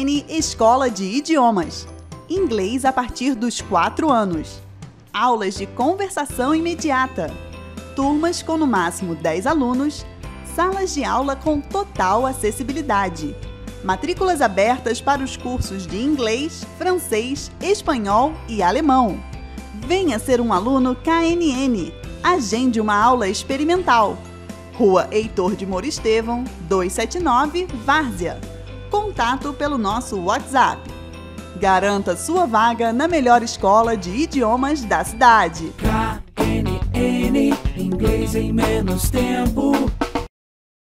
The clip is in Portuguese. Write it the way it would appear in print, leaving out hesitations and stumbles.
KNN Escola de Idiomas. Inglês a partir dos 4 anos. Aulas de conversação imediata. Turmas com no máximo 10 alunos. Salas de aula com total acessibilidade. Matrículas abertas para os cursos de inglês, francês, espanhol e alemão. Venha ser um aluno KNN. Agende uma aula experimental. Rua Heitor de Moura Estevão, 279, Várzea. Contato pelo nosso WhatsApp. Garanta sua vaga na melhor escola de idiomas da cidade. KNN, inglês em menos tempo.